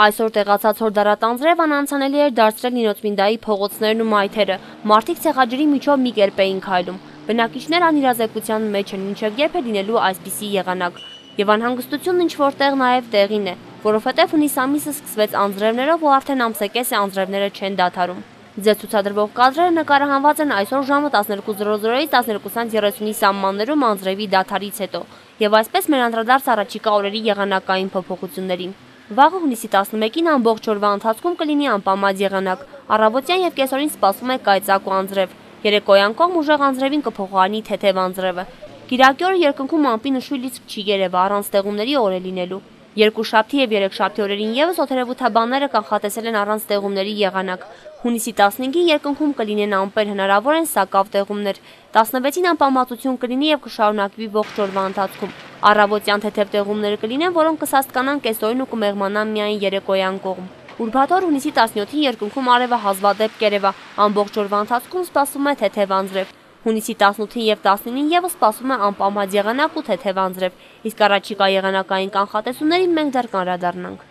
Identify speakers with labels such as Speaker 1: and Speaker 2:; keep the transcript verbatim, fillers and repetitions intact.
Speaker 1: Այսօր տեղացած հորդարատ անձրևն անցանելի էր դարձրել Նինոծմինդայի փողոցներն ու մայթերը, մարդիկ ցեղաջրի միջով մի կերպ էին քայլում, բնակիչներ անիրազեկության մեջ են, մինչև երբ է լինելու այսպիսի եղանակ, եւ անհանգստությունն ինչ որտեղ նաեւ տեղին է, որովհետեւ հունիս ամիսը սկսվեց անձրևներով ու արդեն ամսեկես է անձրևները չեն դադարում։ Ձեզ ցուցադրվող կադրերը նկարահանված են այսօր ժամը տասներկու զրո զրոից տասներկուսից երեսունի սահմաններում անձրևի դադարից հետո, եւ այսպես մեր անդրադարձ առաջիկա օրերի եղանակային փոփոխություններին։ Վաղը հունիսի տասնմեկին ամբողջ օրվա ընթացքում կլինի անպամած եղանակ, առավոտյան եւ կեսօրին սպասվում է կայծակ ու անձրև, երեկոյան կողմ ուժեղ անձրևին կփոխարինի թեթև անձրևը։ Կիրակի օրը երկնքում ամպի նշույլ լիցք չի երևա, առանց ստեղումների օր է լինելու։ Երկուշաբթի եւ երեքշաբթի օրերին եւս օդերևութաբանները կանխատեսել են առանց ստեղումների եղանակ։ Հունիսի տասնհինգին երկնքում կլինեն ամպեր, հնարավոր են սակավ տեղումներ։ տասնվեցին անպամատություն կլինի եւ կշարունակվի ողջ օրվա ընթացքում։ Առավոտյան թեթև տեղումներ կլինեն, որոնք կսաստկանան կեսօրին ու կմեղմանան միայն երեկոյան կողմ։ Ուրբաթ օր հունիսի տասնյոթին երկնքում արևը հազվադեպ կերևա, ամբողջ օրվա ընթացքում սպասվում է թեթև անձրև։ Հունիսի տասնութին եւ տասնինին եւս սպասվում է անպամած եղանակ ու թեթև անձրև, իսկ առաջիկա եղանակային կանխատեսումներին մենք դեռ կանդրադառնանք։